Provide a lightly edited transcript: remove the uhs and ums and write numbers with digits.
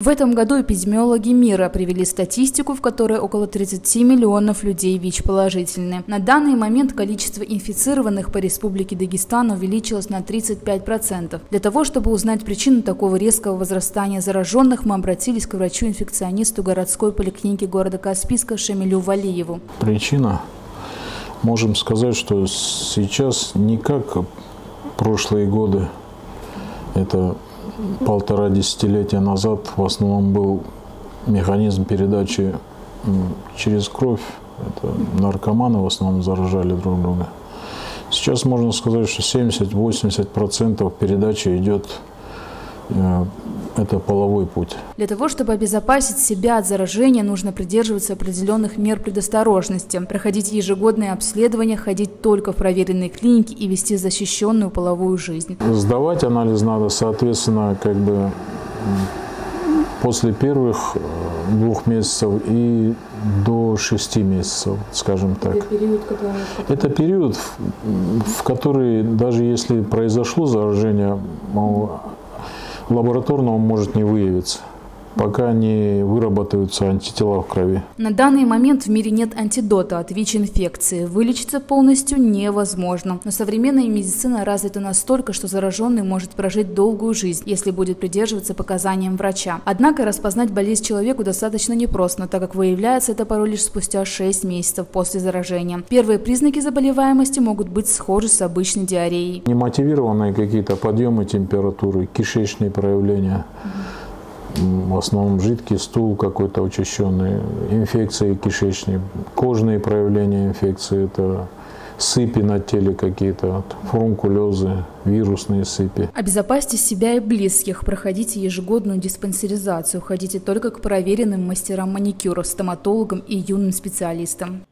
В этом году эпидемиологи мира привели статистику, в которой около 30 миллионов людей ВИЧ-положительны. На данный момент количество инфицированных по Республике Дагестан увеличилось на 35%. Для того, чтобы узнать причину такого резкого возрастания зараженных, мы обратились к врачу-инфекционисту городской поликлиники города Каспийска Шамилю Валиеву. Причина, можем сказать, что сейчас не как прошлые годы, это 1,5 десятилетия назад, в основном был механизм передачи через кровь. Это наркоманы в основном заражали друг друга. Сейчас можно сказать, что 70–80% передачи идет, это половой путь. Для того, чтобы обезопасить себя от заражения, нужно придерживаться определенных мер предосторожности, проходить ежегодные обследования, ходить только в проверенные клиники и вести защищенную половую жизнь. Сдавать анализ надо, соответственно, после первых 2 месяцев и до 6 месяцев, скажем так. Это период, в который даже если произошло заражение, лабораторного может не выявиться, пока не выработаются антитела в крови. На данный момент в мире нет антидота от ВИЧ-инфекции. Вылечиться полностью невозможно. Но современная медицина развита настолько, что зараженный может прожить долгую жизнь, если будет придерживаться показаниям врача. Однако распознать болезнь человеку достаточно непросто, так как выявляется это порой лишь спустя 6 месяцев после заражения. Первые признаки заболеваемости могут быть схожи с обычной диареей. Немотивированные какие-то подъемы температуры, кишечные проявления. В основном жидкий стул какой-то учащенный, инфекции кишечные, кожные проявления инфекции, это сыпи на теле какие-то, фурункулезы, вирусные сыпи. Обезопасьте себя и близких, проходите ежегодную диспансеризацию, ходите только к проверенным мастерам маникюра, стоматологам и юным специалистам.